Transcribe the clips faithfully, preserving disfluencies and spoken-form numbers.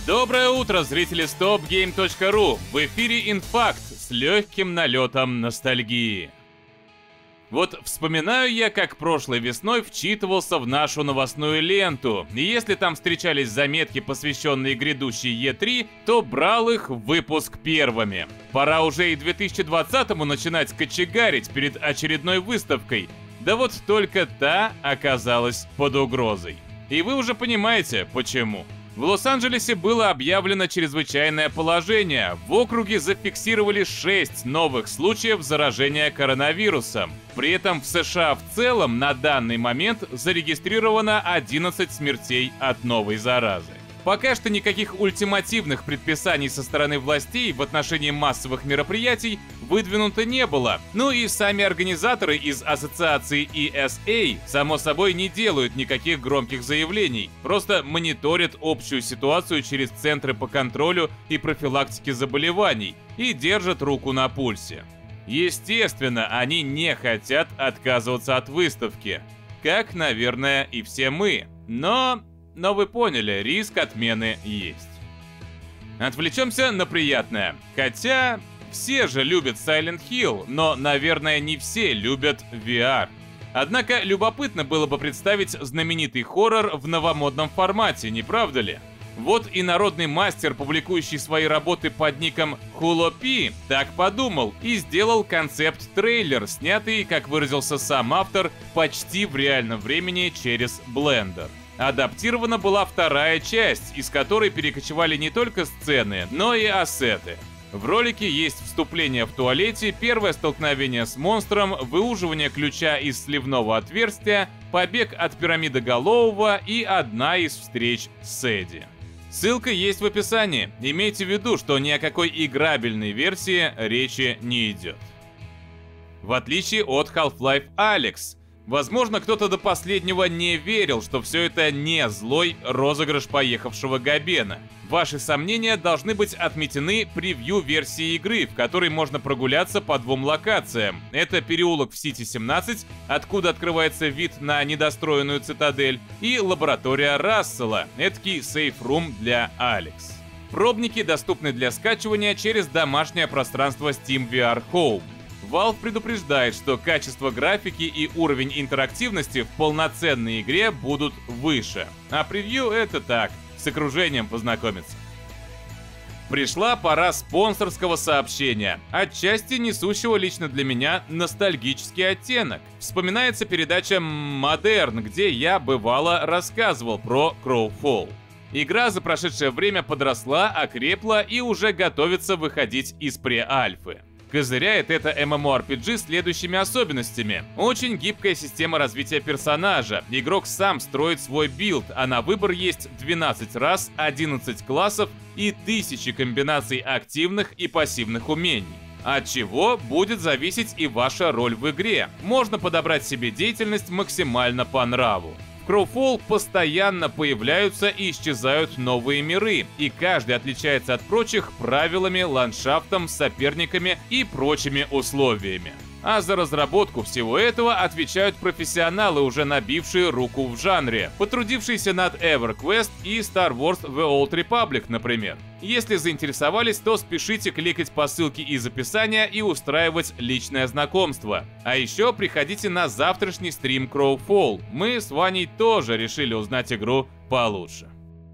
Доброе утро, зрители стоп гейм точка ру! В эфире Инфакт с легким налетом ностальгии. Вот вспоминаю я, как прошлой весной вчитывался в нашу новостную ленту, и если там встречались заметки, посвященные грядущей и три, то брал их в выпуск первыми. Пора уже и две тысячи двадцатому начинать кочегарить перед очередной выставкой, да вот только та оказалась под угрозой. И вы уже понимаете, почему. В Лос-Анджелесе было объявлено чрезвычайное положение. В округе зафиксировали шесть новых случаев заражения коронавирусом. При этом в США в целом на данный момент зарегистрировано одиннадцать смертей от новой заразы. Пока что никаких ультимативных предписаний со стороны властей в отношении массовых мероприятий выдвинуто не было. Ну и сами организаторы из ассоциации и эс эй, само собой, не делают никаких громких заявлений, просто мониторят общую ситуацию через центры по контролю и профилактике заболеваний и держат руку на пульсе. Естественно, они не хотят отказываться от выставки, как, наверное, и все мы, но... Но вы поняли, риск отмены есть. Отвлечемся на приятное. Хотя, все же любят Silent Hill, но, наверное, не все любят ви ар. Однако, любопытно было бы представить знаменитый хоррор в новомодном формате, не правда ли? Вот и народный мастер, публикующий свои работы под ником Хулопи, так подумал и сделал концепт-трейлер, снятый, как выразился сам автор, почти в реальном времени через Blender. Адаптирована была вторая часть, из которой перекочевали не только сцены, но и ассеты. В ролике есть вступление в туалете, первое столкновение с монстром, выуживание ключа из сливного отверстия, побег от пирамидоголового и одна из встреч с Эдди. Ссылка есть в описании. Имейте в виду, что ни о какой играбельной версии речи не идет. В отличие от Half-Life Alyx. Возможно, кто-то до последнего не верил, что все это не злой розыгрыш поехавшего Габена. Ваши сомнения должны быть отметены превью-версии игры, в которой можно прогуляться по двум локациям. Это переулок в Сити семнадцать, откуда открывается вид на недостроенную цитадель, и лаборатория Рассела, эдакий сейф-рум для Алекс. Пробники доступны для скачивания через домашнее пространство Steam ви ар Home. Valve предупреждает, что качество графики и уровень интерактивности в полноценной игре будут выше. А превью — это так, с окружением познакомиться. Пришла пора спонсорского сообщения, отчасти несущего лично для меня ностальгический оттенок. Вспоминается передача «Модерн», где я бывало рассказывал про Crowfall. Игра за прошедшее время подросла, окрепла и уже готовится выходить из пре-альфы. Козыряет это эм эм о ар пи джи следующими особенностями. Очень гибкая система развития персонажа. Игрок сам строит свой билд, а на выбор есть двенадцать рас, одиннадцать классов и тысячи комбинаций активных и пассивных умений. От чего будет зависеть и ваша роль в игре. Можно подобрать себе деятельность максимально по нраву. В Crowfall постоянно появляются и исчезают новые миры, и каждый отличается от прочих правилами, ландшафтом, соперниками и прочими условиями. А за разработку всего этого отвечают профессионалы, уже набившие руку в жанре, потрудившиеся над EverQuest и Star Wars The Old Republic, например. Если заинтересовались, то спешите кликать по ссылке из описания и устраивать личное знакомство. А еще приходите на завтрашний стрим Crowfall. Мы с Ваней тоже решили узнать игру получше.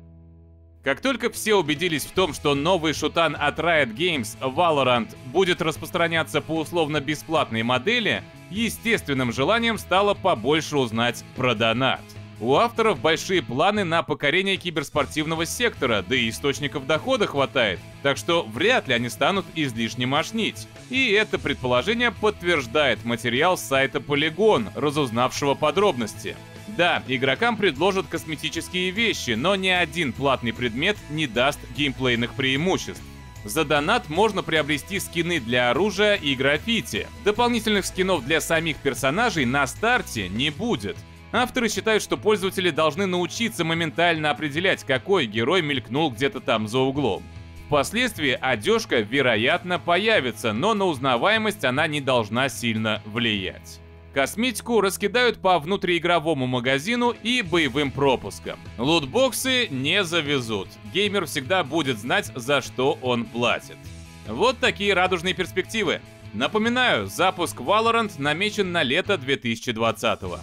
Как только все убедились в том, что новый шутан от Riot Games, Valorant, будет распространяться по условно-бесплатной модели, естественным желанием стало побольше узнать про донат. У авторов большие планы на покорение киберспортивного сектора, да и источников дохода хватает, так что вряд ли они станут излишне мошнить. И это предположение подтверждает материал с сайта Polygon, разузнавшего подробности. Да, игрокам предложат косметические вещи, но ни один платный предмет не даст геймплейных преимуществ. За донат можно приобрести скины для оружия и граффити. Дополнительных скинов для самих персонажей на старте не будет. Авторы считают, что пользователи должны научиться моментально определять, какой герой мелькнул где-то там за углом. Впоследствии одежка, вероятно, появится, но на узнаваемость она не должна сильно влиять. Косметику раскидают по внутриигровому магазину и боевым пропускам. Лутбоксы не завезут. Геймер всегда будет знать, за что он платит. Вот такие радужные перспективы. Напоминаю, запуск Valorant намечен на лето две тысячи двадцатого.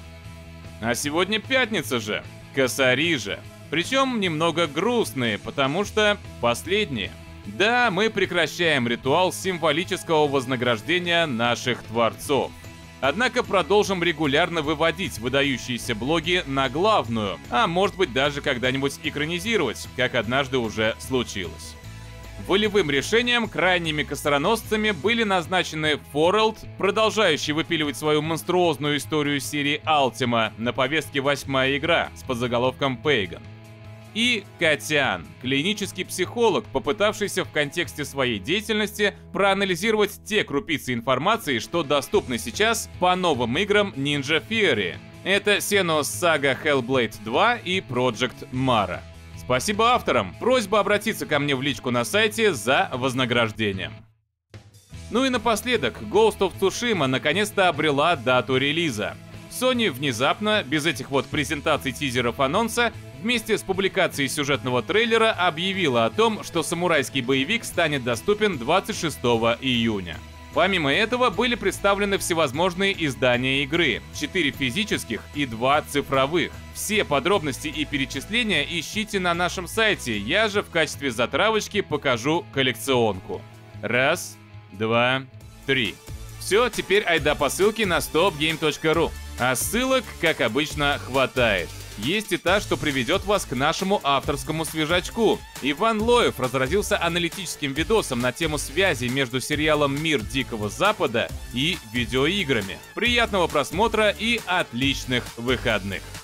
А сегодня пятница же, косари же. Причем немного грустные, потому что последние. Да, мы прекращаем ритуал символического вознаграждения наших творцов. Однако продолжим регулярно выводить выдающиеся блоги на главную, а может быть даже когда-нибудь экранизировать, как однажды уже случилось. Волевым решением крайними косароносцами были назначены Форелд, продолжающий выпиливать свою монструозную историю серии Ultima, на повестке восьмая игра с подзаголовком Pagan, и Котян, клинический психолог, попытавшийся в контексте своей деятельности проанализировать те крупицы информации, что доступны сейчас по новым играм Ninja Theory. Это Senua's Saga Hellblade два и Project Mara. Спасибо авторам, просьба обратиться ко мне в личку на сайте за вознаграждением. Ну и напоследок, Ghost of Tsushima наконец-то обрела дату релиза. Sony внезапно, без этих вот презентаций, тизеров, анонса, вместе с публикацией сюжетного трейлера объявила о том, что самурайский боевик станет доступен двадцать шестого июня. Помимо этого были представлены всевозможные издания игры, четыре физических и два цифровых. Все подробности и перечисления ищите на нашем сайте, я же в качестве затравочки покажу коллекционку. Раз, два, три. Все, теперь айда по ссылке на stopgame точка ру. А ссылок, как обычно, хватает. Есть и та, что приведет вас к нашему авторскому свежачку. Иван Лоев разразился аналитическим видосом на тему связи между сериалом «Мир Дикого Запада» и видеоиграми. Приятного просмотра и отличных выходных!